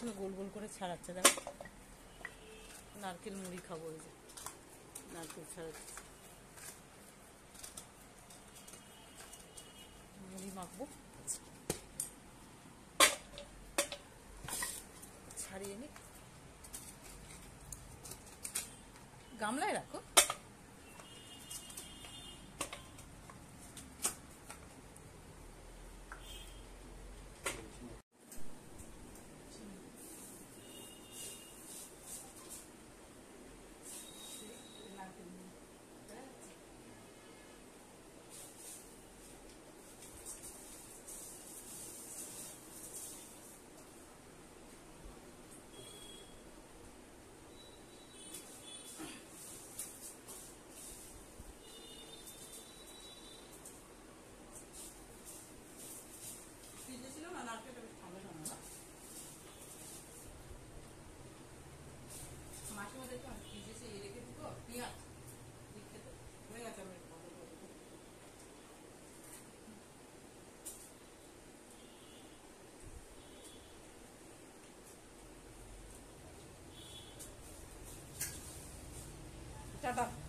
পেছনে গোল গোল করে ছাড়াচ্ছে। দেখো নারকেল মুড়ি খাবো, এই যে নারকেল ছাড়াচ্ছে, মুড়ি মাখবো। ছাড়িয়ে নি, গামলায় রাখো। টাটা।